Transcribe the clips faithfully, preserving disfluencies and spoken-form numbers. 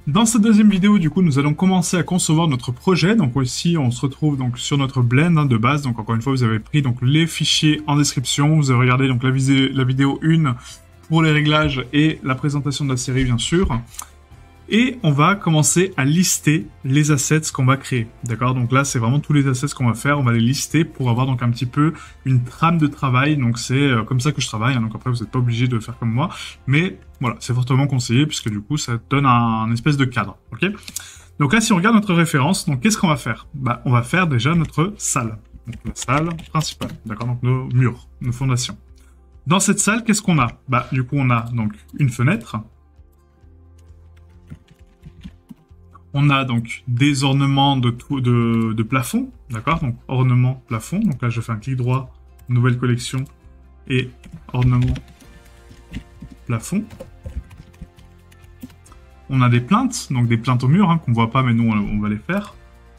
Dans cette deuxième vidéo, du coup, nous allons commencer à concevoir notre projet. Donc ici, on se retrouve donc sur notre blend hein, de base. Donc encore une fois, vous avez pris donc les fichiers en description. Vous avez regardé donc la, visé- la vidéo un pour les réglages et la présentation de la série, bien sûr. Et on va commencer à lister les assets qu'on va créer. D'accord? Donc là, c'est vraiment tous les assets qu'on va faire. On va les lister pour avoir donc un petit peu une trame de travail. Donc c'est euh, comme ça que je travaille. Hein. Donc après, vous n'êtes pas obligé de faire comme moi. Mais voilà, c'est fortement conseillé puisque du coup, ça donne un, un espèce de cadre. Ok? Donc là, si on regarde notre référence, donc qu'est-ce qu'on va faire? Bah, on va faire déjà notre salle. Donc la salle principale. D'accord? Donc nos murs, nos fondations. Dans cette salle, qu'est-ce qu'on a? Bah, du coup, on a donc une fenêtre. On a donc des ornements de, de, de plafond, d'accord? Donc ornement plafond. Donc là, je fais un clic droit, nouvelle collection et ornement plafond. On a des plaintes, donc des plaintes au mur hein, qu'on voit pas, mais nous on, on va les faire.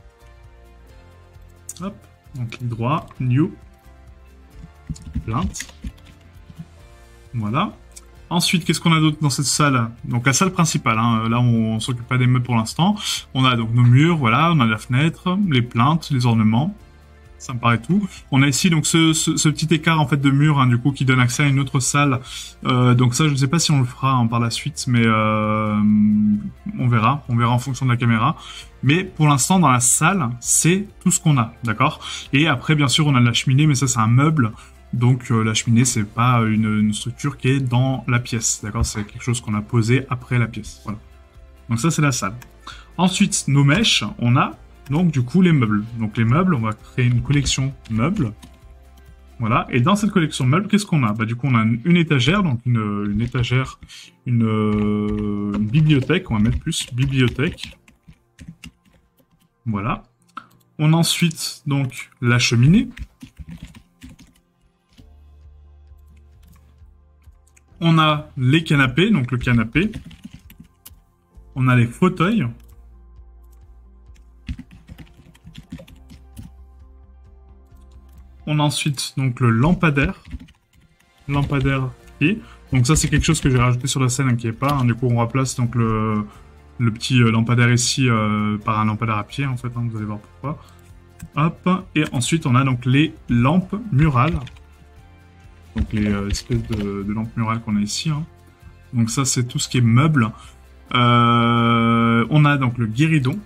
Hop, donc clic droit, new, plainte. Voilà. Ensuite, qu'est-ce qu'on a d'autre dans cette salle? Donc la salle principale, hein. Là on, on s'occupe pas des meubles pour l'instant. On a donc nos murs, voilà, on a la fenêtre, les plaintes, les ornements. Ça me paraît tout. On a ici donc ce, ce, ce petit écart en fait de mur, hein, du coup, qui donne accès à une autre salle. Euh, donc ça, je ne sais pas si on le fera hein, par la suite, mais euh, on verra. On verra en fonction de la caméra. Mais pour l'instant, dans la salle, c'est tout ce qu'on a, d'accord? Et après, bien sûr, on a la cheminée, mais ça, c'est un meuble. Donc euh, la cheminée, c'est pas une, une structure qui est dans la pièce, d'accord? C'est quelque chose qu'on a posé après la pièce. Voilà. Donc ça, c'est la salle. Ensuite, nos mèches, on a donc du coup les meubles. Donc les meubles, on va créer une collection meubles. Voilà. Et dans cette collection meubles, qu'est-ce qu'on a? Bah du coup, on a une, une étagère, donc une, une étagère, une, euh, une bibliothèque. On va mettre plus bibliothèque. Voilà. On a ensuite donc la cheminée. On a les canapés, donc le canapé. On a les fauteuils. On a ensuite donc le lampadaire. Lampadaire pied. Donc ça c'est quelque chose que j'ai rajouté sur la scène, n'inquiétez pas. Hein. Du coup on remplace donc le, le petit euh, lampadaire ici euh, par un lampadaire à pied en fait. Hein, vous allez voir pourquoi. Hop. Et ensuite on a donc les lampes murales. Donc les euh, espèces de, de lampes murales qu'on a ici. Hein. Donc ça c'est tout ce qui est meuble. Euh, on a donc le guéridon.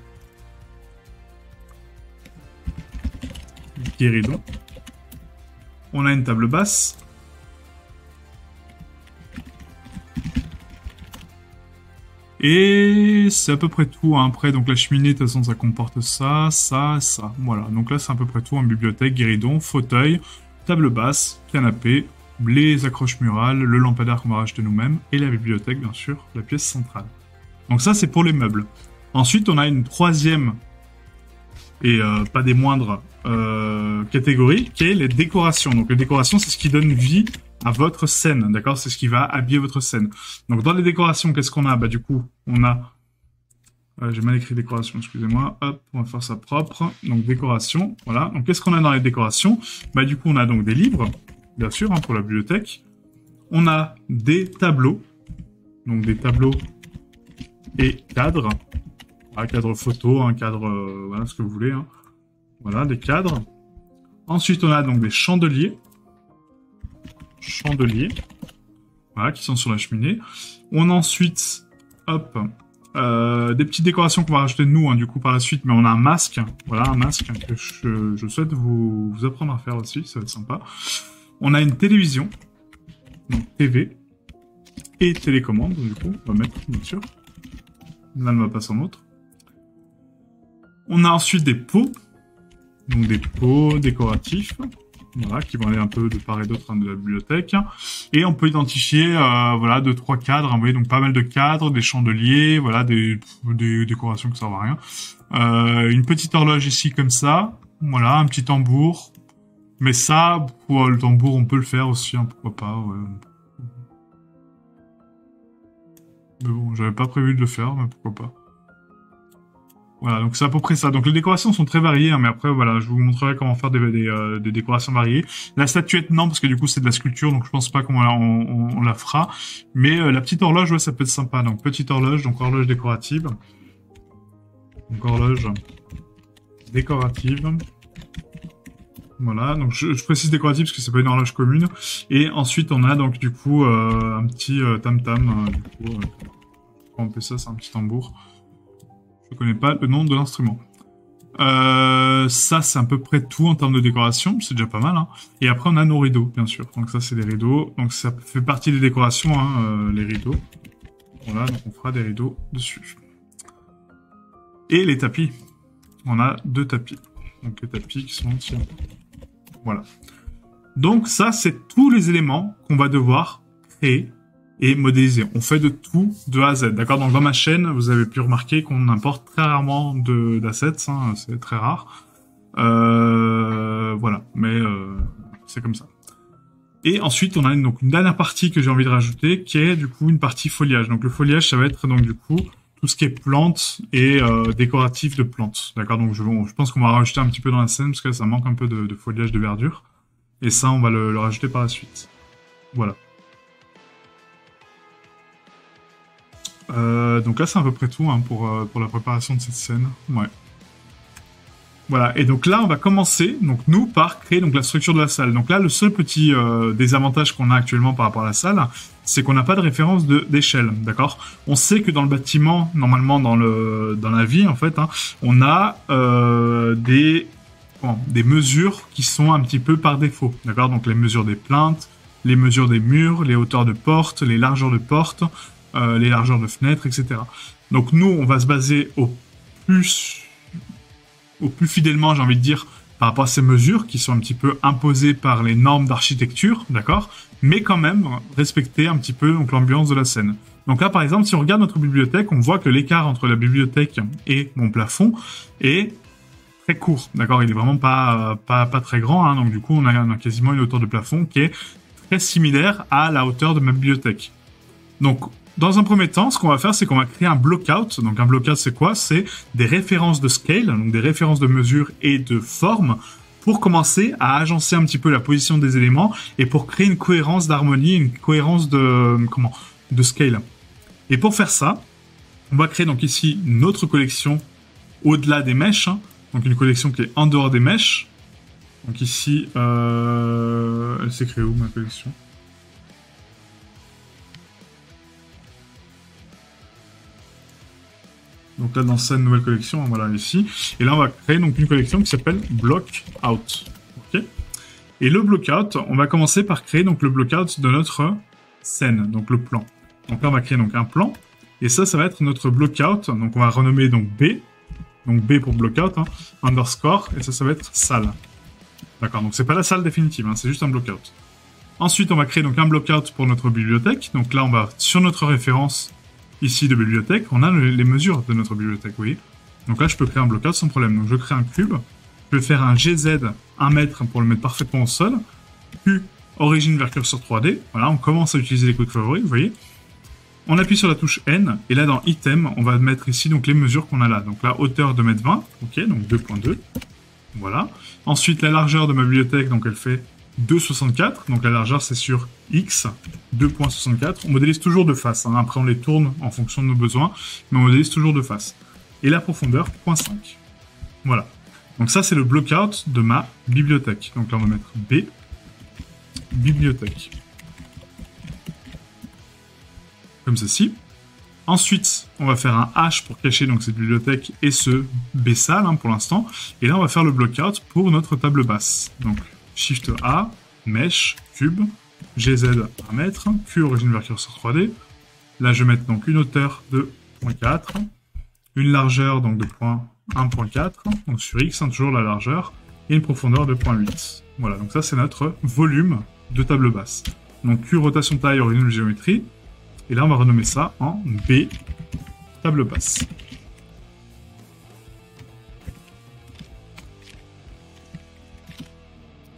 Guéridon. On a une table basse. Et c'est à peu près tout. Hein. Après, donc la cheminée, de toute façon, ça comporte ça, ça, ça. Voilà. Donc là, c'est à peu près tout en bibliothèque, guéridon, fauteuil, table basse, canapé, les accroches murales, le lampadaire qu'on va racheter nous-mêmes, et la bibliothèque, bien sûr, la pièce centrale. Donc ça, c'est pour les meubles. Ensuite, on a une troisième, et euh, pas des moindres, euh, catégorie, qui est les décorations. Donc les décorations, c'est ce qui donne vie à votre scène, d'accord? C'est ce qui va habiller votre scène. Donc dans les décorations, qu'est-ce qu'on a? Bah du coup, on a... Euh, j'ai mal écrit décoration, excusez-moi. Hop, on va faire ça propre. Donc décoration, voilà. Donc qu'est-ce qu'on a dans les décorations? Bah du coup, on a donc des livres, bien sûr, hein, pour la bibliothèque. On a des tableaux, donc des tableaux et cadres. Un cadre photo, un cadre, euh, voilà ce que vous voulez. Hein. Voilà, des cadres. Ensuite, on a donc des chandeliers. Chandeliers. Voilà, qui sont sur la cheminée. On a ensuite, hop, euh, des petites décorations qu'on va rajouter de nous, hein, du coup, par la suite. Mais on a un masque. Voilà, un masque que je, je souhaite vous, vous apprendre à faire aussi. Ça va être sympa. On a une télévision. Donc, T V. Et télécommande, du coup. On va mettre, bien sûr. Là, ne va pas sans autre. On a ensuite des pots, donc des pots décoratifs, voilà, qui vont aller un peu de part et d'autre hein, de la bibliothèque. Et on peut identifier, euh, voilà, deux trois cadres. Vous voyez, donc pas mal de cadres, des chandeliers, voilà, des, des décorations qui servent à rien. Euh, une petite horloge ici comme ça, voilà, un petit tambour. Mais ça, pour le tambour, on peut le faire aussi, hein, pourquoi pas. Ouais. Mais bon, j'avais pas prévu de le faire, mais pourquoi pas. Voilà, donc c'est à peu près ça. Donc les décorations sont très variées, hein, mais après voilà, je vous montrerai comment faire des, des, euh, des décorations variées. La statuette non, parce que du coup c'est de la sculpture, donc je pense pas qu'on la, on, on, on la fera. Mais euh, la petite horloge, ouais, ça peut être sympa. Donc petite horloge, donc horloge décorative. Donc horloge décorative. Voilà, donc je, je précise décorative parce que c'est pas une horloge commune. Et ensuite on a donc du coup euh, un petit euh, tam tam. Euh, du coup, euh, comment on fait ça, c'est un petit tambour. Je connais pas le nom de l'instrument. Euh, ça, c'est à peu près tout en termes de décoration. C'est déjà pas mal. Hein. Et après, on a nos rideaux, bien sûr. Donc ça, c'est des rideaux. Donc ça fait partie des décorations, hein, euh, les rideaux. Voilà, donc on fera des rideaux dessus. Et les tapis. On a deux tapis. Donc les tapis qui sont ici. Voilà. Donc ça, c'est tous les éléments qu'on va devoir créer et modéliser. On fait de tout de A à Z, d'accord? Donc dans ma chaîne, vous avez pu remarquer qu'on importe très rarement de d'assets, hein, c'est très rare. Euh, voilà, mais euh, c'est comme ça. Et ensuite, on a une, donc une dernière partie que j'ai envie de rajouter, qui est du coup une partie foliage. Donc le foliage, ça va être donc du coup tout ce qui est plantes et euh, décoratif de plantes, d'accord? Donc je, bon, je pense qu'on va rajouter un petit peu dans la scène parce que ça manque un peu de, de foliage de verdure. Et ça, on va le, le rajouter par la suite. Voilà. Euh, donc là, c'est à peu près tout hein, pour, euh, pour la préparation de cette scène. Ouais. Voilà, et donc là, on va commencer, donc nous, par créer donc la structure de la salle. Donc là, le seul petit euh, désavantage qu'on a actuellement par rapport à la salle, c'est qu'on n'a pas de référence de d'échelle, d'accord? On sait que dans le bâtiment, normalement dans le dans la vie, en fait, hein, on a euh, des bon, des mesures qui sont un petit peu par défaut, d'accord? Donc les mesures des plinthes, les mesures des murs, les hauteurs de portes, les largeurs de portes, euh, les largeurs de fenêtres, et cetera. Donc nous, on va se baser au plus au plus fidèlement, j'ai envie de dire, par rapport à ces mesures qui sont un petit peu imposées par les normes d'architecture, d'accord, mais quand même respecter un petit peu donc l'ambiance de la scène. Donc là, par exemple, si on regarde notre bibliothèque, on voit que l'écart entre la bibliothèque et mon plafond est très court, d'accord. Il est vraiment pas pas pas très grand, hein, donc du coup, on a, on a quasiment une hauteur de plafond qui est très similaire à la hauteur de ma bibliothèque. Donc dans un premier temps, ce qu'on va faire, c'est qu'on va créer un blockout. Donc un blockout, c'est quoi? C'est des références de scale, donc des références de mesure et de forme, pour commencer à agencer un petit peu la position des éléments et pour créer une cohérence d'harmonie, une cohérence de comment, de scale. Et pour faire ça, on va créer donc ici notre collection au-delà des mèches, hein, donc une collection qui est en dehors des mèches. Donc ici, euh... elle s'est créée où ma collection? Donc là, dans cette nouvelle collection, voilà, ici. Et là, on va créer donc une collection qui s'appelle Block Out. Ok. Et le Blockout, on va commencer par créer donc le Blockout de notre scène, donc le plan. Donc là, on va créer donc un plan. Et ça, ça va être notre Blockout. Donc on va renommer donc B. Donc B pour Blockout, hein, underscore. Et ça, ça va être salle. D'accord. Donc c'est pas la salle définitive, hein, c'est juste un Blockout. Ensuite, on va créer donc un Blockout pour notre bibliothèque. Donc là, on va sur notre référence ici de bibliothèque, on a les mesures de notre bibliothèque, vous voyez. Donc là, je peux créer un blockout sans problème. Donc je crée un cube, je vais faire un G Z un mètre pour le mettre parfaitement au sol, Q, origine vers curseur trois D, voilà, on commence à utiliser les quick favoris, vous voyez. On appuie sur la touche N, et là dans item, on va mettre ici donc les mesures qu'on a là. Donc la hauteur deux mètres vingt, ok, donc deux virgule deux, voilà. Ensuite, la largeur de ma bibliothèque, donc elle fait deux virgule soixante-quatre, donc la largeur c'est sur X, deux virgule soixante-quatre. On modélise toujours de face, hein. Après on les tourne en fonction de nos besoins, mais on modélise toujours de face. Et la profondeur, zéro virgule cinq. Voilà. Donc ça c'est le blockout de ma bibliothèque. Donc là on va mettre B, bibliothèque. Comme ceci. Ensuite, on va faire un H pour cacher donc cette bibliothèque et ce B salle hein, pour l'instant. Et là on va faire le blockout pour notre table basse. Donc Shift A, Mesh, Cube, G Z un mètre, Q origine vers curseur trois D. Là, je vais mettre donc une hauteur de zéro virgule quatre, une largeur donc de un virgule quatre, donc sur X, hein, toujours la largeur, et une profondeur de zéro virgule huit. Voilà, donc ça c'est notre volume de table basse. Donc Q rotation taille origine de géométrie, et là on va renommer ça en B table basse.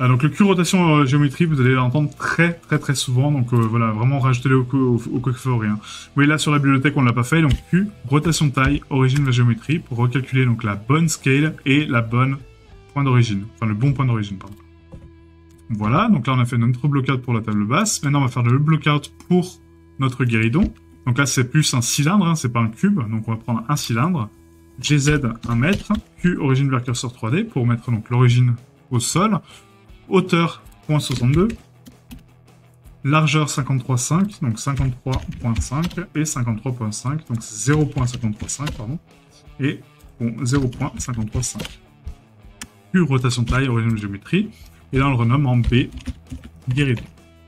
Ah, donc le Q rotation euh, géométrie, vous allez l'entendre très très très souvent, donc euh, voilà, vraiment rajoutez-le au, au, au coffret. Hein. Vous voyez là sur la bibliothèque, on l'a pas fait, donc Q, rotation taille, origine de la géométrie, pour recalculer donc la bonne scale et la bonne point d'origine, enfin le bon point d'origine, pardon. Voilà, donc là on a fait notre blockout pour la table basse, maintenant on va faire le blockout pour notre guéridon. Donc là c'est plus un cylindre, hein, c'est pas un cube, donc on va prendre un cylindre, G Z un mètre, Q origine vers curseur trois D, pour mettre donc l'origine au sol, hauteur zéro virgule soixante-deux, largeur cinquante-trois virgule cinq, donc cinquante-trois virgule cinq, et cinquante-trois virgule cinq, donc zéro virgule cinquante-trois cinq, pardon, et bon, zéro virgule cinquante-trois cinq. Q, rotation taille, origine de géométrie, et là on le renomme en B, guéridon.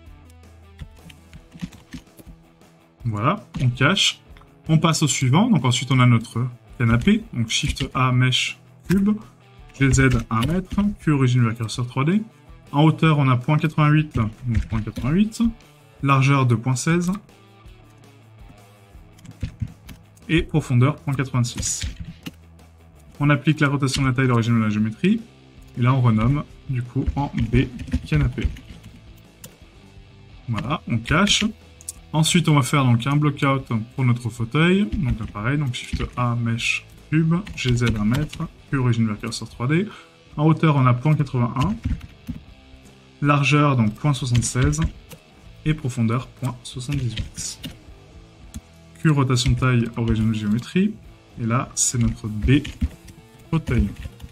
Voilà, on cache, on passe au suivant, donc ensuite on a notre canapé, donc Shift A, Mesh, Cube, G Z un mètre, Q origine vers curseur trois D. En hauteur, on a zéro virgule quatre-vingt-huit, donc zéro virgule quatre-vingt-huit. Largeur deux virgule seize. Et profondeur zéro virgule quatre-vingt-six. On applique la rotation de la taille d'origine de la géométrie. Et là, on renomme, du coup, en B, canapé. Voilà, on cache. Ensuite, on va faire donc un blockout pour notre fauteuil. Donc là, pareil, donc Shift A, Mesh, Cube, G Z un mètre, Q origine vers curseur trois D. En hauteur, on a zéro virgule quatre-vingt-un. Largeur, donc zéro virgule soixante-seize. Et profondeur, zéro virgule soixante-dix-huit. Q, rotation de taille, origine de géométrie. Et là, c'est notre B, fauteuil.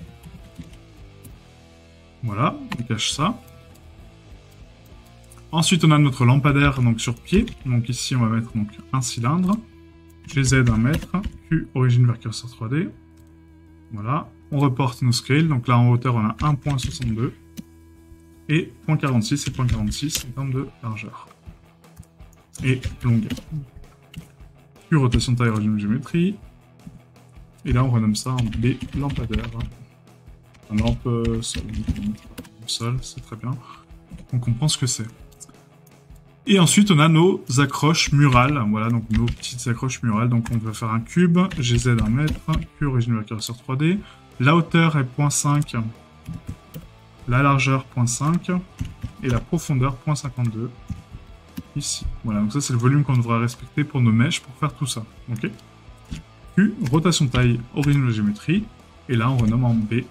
Voilà, on cache ça. Ensuite, on a notre lampadaire donc, sur pied. Donc ici, on va mettre donc, un cylindre. G Z un mètre. Q, origine vers curseur trois D. Voilà. On reporte nos scales. Donc là, en hauteur, on a un virgule soixante-deux. Et zéro virgule quarante-six et zéro virgule quarante-six en termes de largeur. Et longueur. Q, rotation de taille, origine de géométrie. Et là, on renomme ça en B, lampadaire. Un lampe euh, sol, sol c'est très bien. On comprend ce que c'est. Et ensuite, on a nos accroches murales. Voilà, donc nos petites accroches murales. Donc, on va faire un cube, G Z un mètre, Q origine vers curseur trois D. La hauteur est zéro virgule cinq. La largeur zéro virgule cinq. Et la profondeur zéro virgule cinquante-deux. Ici. Voilà, donc ça, c'est le volume qu'on devra respecter pour nos mèches pour faire tout ça. Ok. Q, rotation taille, origine de géométrie. Et là, on renomme en B.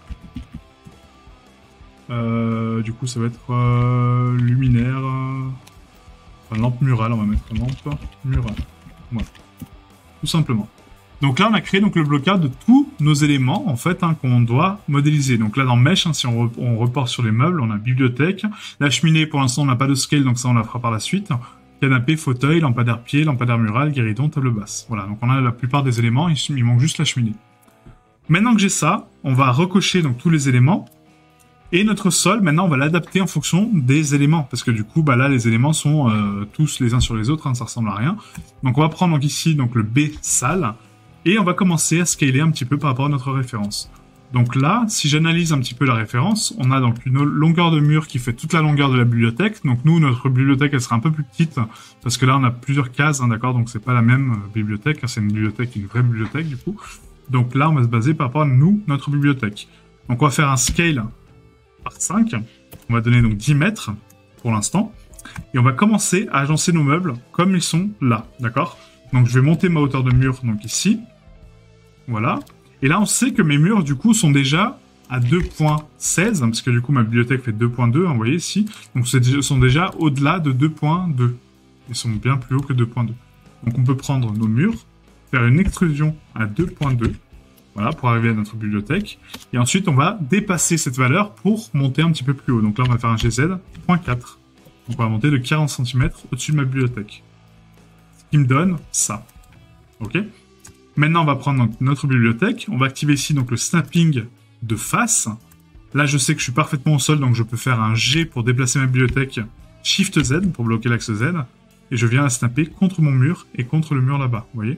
Euh, du coup, ça va être euh, luminaire. Euh, enfin, lampe murale, on va mettre lampe murale. Voilà. Tout simplement. Donc là, on a créé donc, le blocage de tous nos éléments, en fait, hein, qu'on doit modéliser. Donc là, dans Mesh, hein, si on, re on reporte sur les meubles, on a bibliothèque. La cheminée, pour l'instant, on n'a pas de scale, donc ça, on la fera par la suite. Canapé, fauteuil, lampadaire pied, lampadaire mural, guéridon, table basse. Voilà, donc on a la plupart des éléments, il, il manque juste la cheminée. Maintenant que j'ai ça, on va recocher donc tous les éléments. Et notre sol, maintenant, on va l'adapter en fonction des éléments. Parce que du coup, bah là, les éléments sont euh, tous les uns sur les autres, hein, ça ressemble à rien. Donc on va prendre donc, ici donc, le B sale. Et on va commencer à scaler un petit peu par rapport à notre référence. Donc là, si j'analyse un petit peu la référence, on a donc une longueur de mur qui fait toute la longueur de la bibliothèque. Donc nous, notre bibliothèque, elle sera un peu plus petite, parce que là, on a plusieurs cases, hein, d'accord. Donc c'est pas la même euh, bibliothèque, hein, c'est une bibliothèque, une vraie bibliothèque du coup. Donc là, on va se baser par rapport à nous, notre bibliothèque. Donc on va faire un scale par cinq. On va donner donc dix mètres pour l'instant. Et on va commencer à agencer nos meubles comme ils sont là, d'accord. Donc je vais monter ma hauteur de mur, donc ici. Voilà. Et là, on sait que mes murs, du coup, sont déjà à deux virgule seize, hein, parce que du coup, ma bibliothèque fait deux virgule deux, hein, vous voyez ici. Donc, ils sont déjà au-delà de deux virgule deux. Ils sont bien plus hauts que deux virgule deux. Donc, on peut prendre nos murs, faire une extrusion à deux virgule deux, voilà, pour arriver à notre bibliothèque. Et ensuite, on va dépasser cette valeur pour monter un petit peu plus haut. Donc là, on va faire un G Z zéro virgule quatre. Donc, on va monter de quarante centimètres au-dessus de ma bibliothèque. Ce qui me donne ça. OK ? Maintenant, on va prendre donc, notre bibliothèque. On va activer ici donc le snapping de face. Là, je sais que je suis parfaitement au sol, donc je peux faire un G pour déplacer ma bibliothèque. Shift Z pour bloquer l'axe Z. Et je viens la snapper contre mon mur et contre le mur là-bas. Vous voyez ?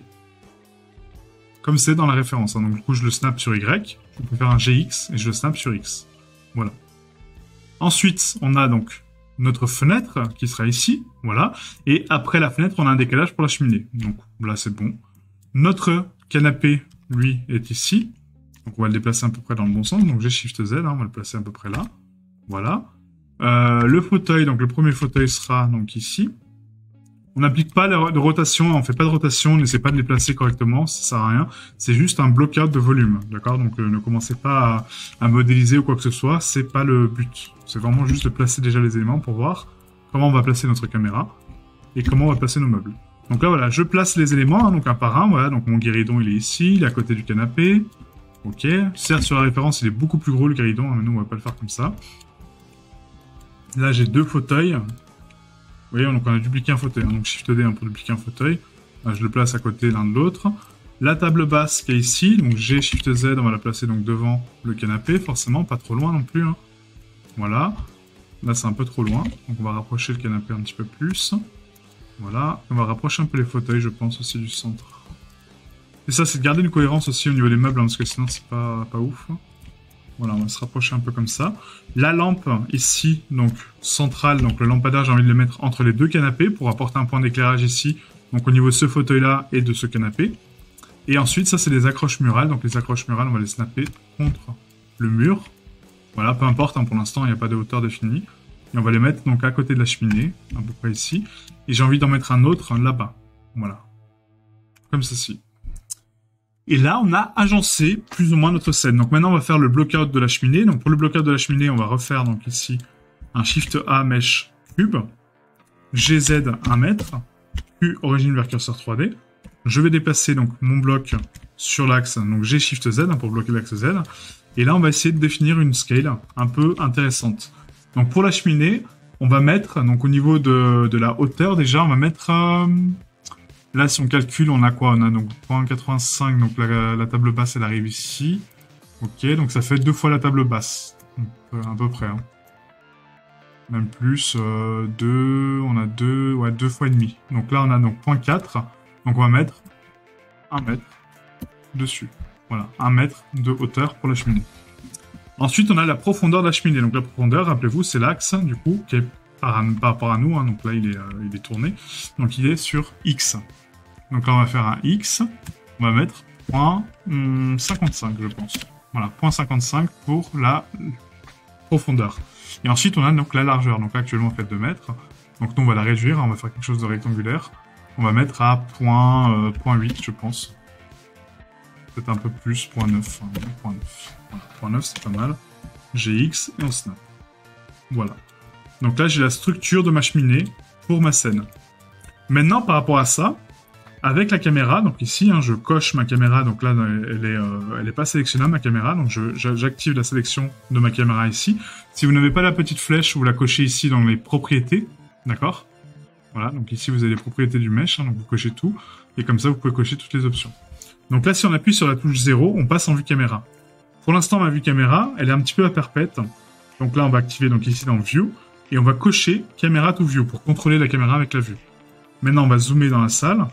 Comme c'est dans la référence. Hein. Donc, du coup, je le snap sur Y. Je peux faire un G X et je le snap sur X. Voilà. Ensuite, on a donc notre fenêtre qui sera ici. Voilà. Et après la fenêtre, on a un décalage pour la cheminée. Donc là, c'est bon. Notre canapé, lui, est ici. Donc, on va le déplacer à peu près dans le bon sens. Donc, j'ai Shift Z, hein, on va le placer à peu près là. Voilà. Euh, le fauteuil, donc le premier fauteuil sera donc ici. On n'applique pas de rotation, on fait pas de rotation, on n'essaie pas de les placer correctement, ça sert à rien. C'est juste un blocage de volume, d'accord? Donc euh, ne commencez pas à, à modéliser ou quoi que ce soit, c'est pas le but. C'est vraiment juste de placer déjà les éléments pour voir comment on va placer notre caméra et comment on va placer nos meubles. Donc là voilà, je place les éléments, hein, donc un par un, voilà, donc mon guéridon il est ici, il est à côté du canapé. Ok, certes sur la référence il est beaucoup plus gros le guéridon, hein, mais nous on va pas le faire comme ça. Là j'ai deux fauteuils. Vous voyez, donc on a dupliqué un fauteuil, hein, donc Shift D hein, pour dupliquer un fauteuil. Là, je le place à côté l'un de l'autre. La table basse qui est ici, donc G, Shift Z, on va la placer donc devant le canapé, forcément, pas trop loin non plus. Hein. Voilà. Là, c'est un peu trop loin, donc on va rapprocher le canapé un petit peu plus. Voilà. On va rapprocher un peu les fauteuils, je pense, aussi du centre. Et ça, c'est de garder une cohérence aussi au niveau des meubles, hein, parce que sinon, c'est pas, pas ouf. Voilà, on va se rapprocher un peu comme ça. La lampe, ici, donc centrale, donc le lampadaire, j'ai envie de le mettre entre les deux canapés pour apporter un point d'éclairage ici, donc au niveau de ce fauteuil-là et de ce canapé. Et ensuite, ça, c'est des accroches murales. Donc les accroches murales, on va les snapper contre le mur. Voilà, peu importe, hein, pour l'instant, il n'y a pas de hauteur définie. Et on va les mettre donc à côté de la cheminée, à peu près ici. Et j'ai envie d'en mettre un autre là-bas. Voilà. Comme ceci. Et là, on a agencé plus ou moins notre scène. Donc maintenant, on va faire le block-out de la cheminée. Donc pour le block-out de la cheminée, on va refaire donc ici un Shift A Mesh Cube, G Z un mètre, Q origine vers curseur trois D. Je vais déplacer donc mon bloc sur l'axe, donc G Shift Z hein, pour bloquer l'axe Z. Et là, on va essayer de définir une scale un peu intéressante. Donc pour la cheminée, on va mettre, donc au niveau de, de la hauteur déjà, on va mettre... Euh, Là, si on calcule, on a quoi? On a donc zéro virgule quatre-vingt-cinq, donc la, la table basse, elle arrive ici. Ok, donc ça fait deux fois la table basse. À peu près. Hein. Même plus, euh, deux, on a deux, ouais, deux fois et demi. Donc là, on a donc zéro virgule quatre. Donc on va mettre un mètre dessus. Voilà, un mètre de hauteur pour la cheminée. Ensuite, on a la profondeur de la cheminée. Donc la profondeur, rappelez-vous, c'est l'axe, du coup, qui est par, par rapport à nous. Hein. Donc là, il est, euh, il est tourné. Donc il est sur X. Donc là, on va faire un X. On va mettre zéro virgule cinquante-cinq, je pense. Voilà, zéro virgule cinquante-cinq pour la profondeur. Et ensuite, on a donc la largeur. Donc là, actuellement, on fait deux mètres. Donc nous, on va la réduire. On va faire quelque chose de rectangulaire. On va mettre à zéro virgule huit, je pense. Peut-être un peu plus, zéro virgule neuf. Hein, zéro virgule neuf. Voilà, zéro virgule neuf, c'est pas mal. G X et on snap. Voilà. Donc là, j'ai la structure de ma cheminée pour ma scène. Maintenant, par rapport à ça, avec la caméra, donc ici, hein, je coche ma caméra, donc là, elle est, euh, elle est pas sélectionnable, ma caméra, donc je, j'active la sélection de ma caméra ici. Si vous n'avez pas la petite flèche, vous la cochez ici dans les propriétés, d'accord? Voilà, donc ici, vous avez les propriétés du mesh, hein, donc vous cochez tout, et comme ça, vous pouvez cocher toutes les options. Donc là, si on appuie sur la touche zéro, on passe en vue caméra. Pour l'instant, ma vue caméra, elle est un petit peu à perpète, donc là, on va activer donc ici dans View, et on va cocher Camera to View pour contrôler la caméra avec la vue. Maintenant, on va zoomer dans la salle.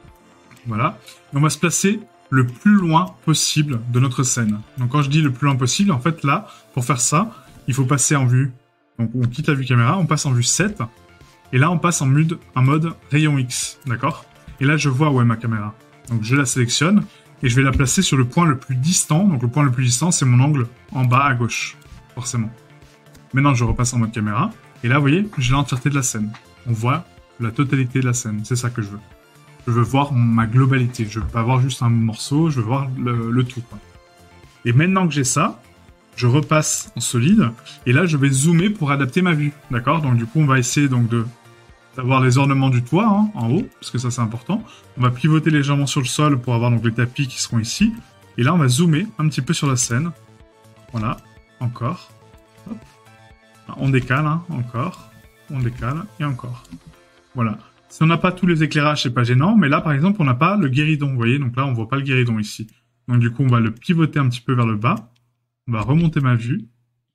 Voilà. Et on va se placer le plus loin possible de notre scène. Donc quand je dis le plus loin possible, en fait là, pour faire ça, il faut passer en vue. Donc on quitte la vue caméra, on passe en vue sept. Et là, on passe en mode, en mode rayon X. D'accord? Et là, je vois où est ma caméra. Donc je la sélectionne et je vais la placer sur le point le plus distant. Donc le point le plus distant, c'est mon angle en bas à gauche. Forcément. Maintenant, je repasse en mode caméra. Et là, vous voyez, j'ai l'entièreté de la scène. On voit la totalité de la scène. C'est ça que je veux. Je veux voir ma globalité. Je veux pas voir juste un morceau, je veux voir le, le tout. Quoi. Et maintenant que j'ai ça, je repasse en solide. Et là, je vais zoomer pour adapter ma vue. D'accord? Donc du coup, on va essayer donc de d'avoir les ornements du toit hein, en haut, parce que ça c'est important. On va pivoter légèrement sur le sol pour avoir donc les tapis qui seront ici. Et là, on va zoomer un petit peu sur la scène. Voilà. Encore. Hop. On décale, hein, encore. On décale et encore. Voilà. Si on n'a pas tous les éclairages, c'est pas gênant, mais là, par exemple, on n'a pas le guéridon, vous voyez, donc là, on voit pas le guéridon ici. Donc, du coup, on va le pivoter un petit peu vers le bas. On va remonter ma vue.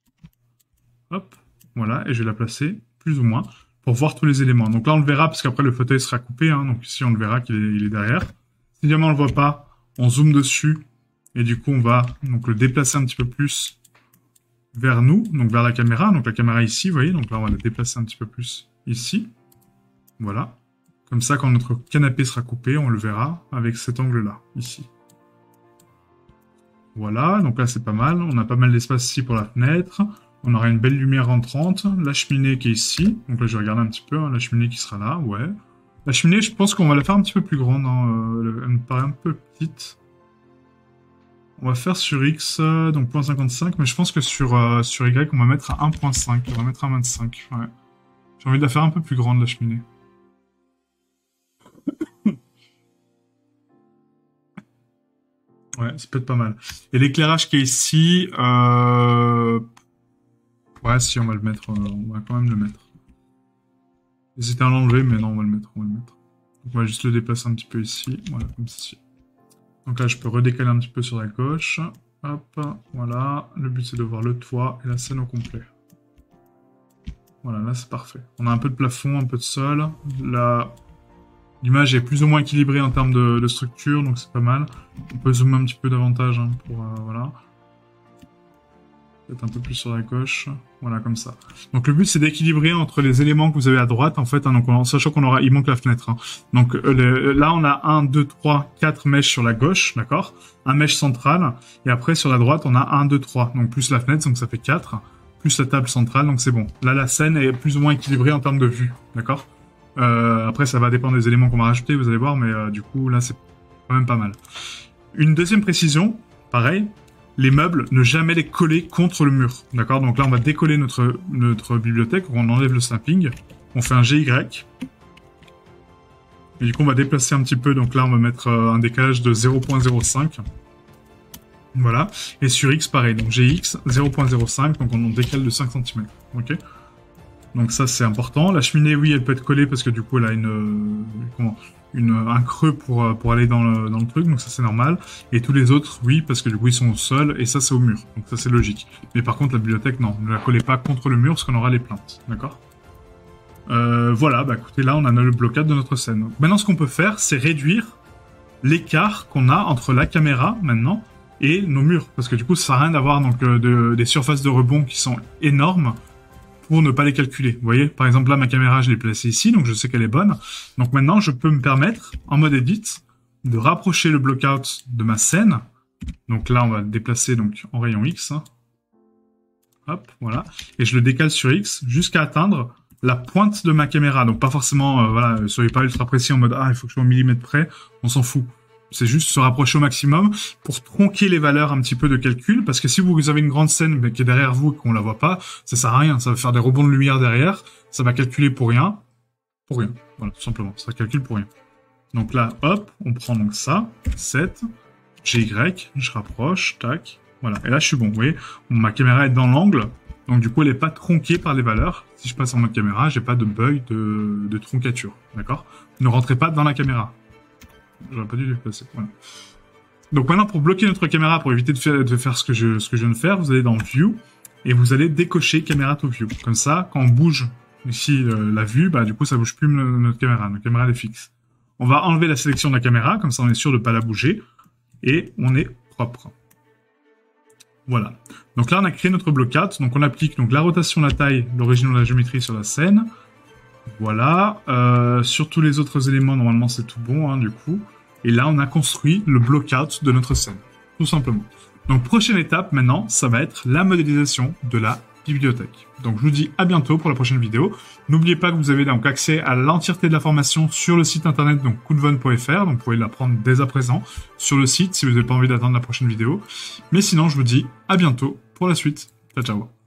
Hop, voilà, et je vais la placer plus ou moins pour voir tous les éléments. Donc là, on le verra, parce qu'après, le fauteuil sera coupé, hein, donc ici, on le verra qu'il est, il est derrière. Si jamais on le voit pas, on zoome dessus, et du coup, on va donc le déplacer un petit peu plus vers nous, donc vers la caméra. Donc la caméra ici, vous voyez, donc là, on va la déplacer un petit peu plus ici. Voilà. Comme ça, quand notre canapé sera coupé, on le verra avec cet angle-là, ici. Voilà, donc là, c'est pas mal. On a pas mal d'espace ici pour la fenêtre. On aura une belle lumière rentrante. La cheminée qui est ici. Donc là, je vais regarder un petit peu. Hein, la cheminée qui sera là, ouais. La cheminée, je pense qu'on va la faire un petit peu plus grande. Hein, euh, elle me paraît un peu petite. On va faire sur X, euh, donc zéro virgule cinquante-cinq, mais je pense que sur, euh, sur Y, on va mettre à un virgule cinq. On va mettre à vingt-cinq, ouais. J'ai envie de la faire un peu plus grande, la cheminée. Ouais, ça peut être pas mal. Et l'éclairage qui est ici, euh... ouais, si, on va le mettre, euh, on va quand même le mettre. J'hésitais à l'enlever, mais non, on va le mettre, on va le mettre. Donc on va juste le déplacer un petit peu ici, voilà, comme ceci. Donc là, je peux redécaler un petit peu sur la gauche. Hop, voilà. Le but, c'est de voir le toit et la scène au complet. Voilà, là, c'est parfait. On a un peu de plafond, un peu de sol. Là, l'image est plus ou moins équilibrée en termes de, de structure, donc c'est pas mal. On peut zoomer un petit peu davantage, hein, pour... Euh, voilà. Peut-être un peu plus sur la gauche. Voilà, comme ça. Donc le but, c'est d'équilibrer entre les éléments que vous avez à droite, en fait, hein, donc en sachant qu'on aura, il manque la fenêtre. Hein. Donc euh, le, là, on a un, deux, trois, quatre mèches sur la gauche, d'accord. Un mèche central, et après sur la droite, on a un, deux, trois. Donc plus la fenêtre, donc ça fait quatre, plus la table centrale, donc c'est bon. Là, la scène est plus ou moins équilibrée en termes de vue, d'accord. Euh, après, ça va dépendre des éléments qu'on va rajouter, vous allez voir, mais euh, du coup, là, c'est quand même pas mal. Une deuxième précision, pareil. Les meubles, ne jamais les coller contre le mur. D'accord? Donc là, on va décoller notre, notre bibliothèque. On enlève le snapping. On fait un G Y. Et du coup, on va déplacer un petit peu. Donc là, on va mettre un décalage de zéro virgule zéro cinq. Voilà. Et sur X, pareil. Donc G X, zéro virgule zéro cinq. Donc on décale de cinq centimètres. Ok? Donc ça, c'est important. La cheminée, oui, elle peut être collée parce que du coup, elle a une... Comment Une, un creux pour, pour aller dans le, dans le truc, donc ça c'est normal. Et tous les autres, oui, parce que du coup ils sont au sol, et ça c'est au mur, donc ça c'est logique. Mais par contre la bibliothèque, non, ne la collez pas contre le mur, parce qu'on aura les plaintes, d'accord. euh, Voilà, bah écoutez, là on a le blocade de notre scène. Donc, maintenant ce qu'on peut faire, c'est réduire l'écart qu'on a entre la caméra, maintenant, et nos murs, parce que du coup ça sert à rien d'avoir donc euh, de, des surfaces de rebond qui sont énormes, pour ne pas les calculer. Vous voyez, par exemple là ma caméra je l'ai placée ici, donc je sais qu'elle est bonne. Donc maintenant je peux me permettre, en mode edit, de rapprocher le blockout de ma scène. Donc là on va le déplacer donc en rayon X. Hop, voilà. Et je le décale sur X jusqu'à atteindre la pointe de ma caméra. Donc pas forcément, euh, voilà, soyez pas ultra précis en mode ah il faut que je sois au millimètre près, on s'en fout. C'est juste se rapprocher au maximum pour tronquer les valeurs un petit peu de calcul, parce que si vous avez une grande scène mais qui est derrière vous et qu'on la voit pas, ça sert à rien, ça va faire des rebonds de lumière derrière, ça va calculer pour rien, pour rien, voilà, tout simplement, ça calcule pour rien. Donc là, hop, on prend donc ça, sept, G Y, je rapproche, tac, voilà, et là je suis bon, vous voyez, ma caméra est dans l'angle, donc du coup elle est pas tronquée par les valeurs, si je passe en mode caméra, j'ai pas de bug de, de troncature, d'accord? Ne rentrez pas dans la caméra. J'aurais pas dû le placer. Voilà. Donc maintenant, pour bloquer notre caméra, pour éviter de faire, de faire ce, que je, ce que je viens de faire, vous allez dans View et vous allez décocher Camera to View. Comme ça, quand on bouge ici euh, la vue, bah du coup ça bouge plus notre caméra. Notre caméra elle est fixe. On va enlever la sélection de la caméra, comme ça on est sûr de pas la bouger et on est propre. Voilà. Donc là on a créé notre blockout. Donc on applique donc la rotation, la taille, l'origine de la géométrie sur la scène. Voilà, euh, sur tous les autres éléments, normalement c'est tout bon, hein, du coup. Et là, on a construit le blockout de notre scène, tout simplement. Donc, prochaine étape, maintenant, ça va être la modélisation de la bibliothèque. Donc, je vous dis à bientôt pour la prochaine vidéo. N'oubliez pas que vous avez donc accès à l'entièreté de la formation sur le site internet, donc coolvon point F R, donc vous pouvez l'apprendre dès à présent sur le site si vous n'avez pas envie d'attendre la prochaine vidéo. Mais sinon, je vous dis à bientôt pour la suite. Ciao, ciao.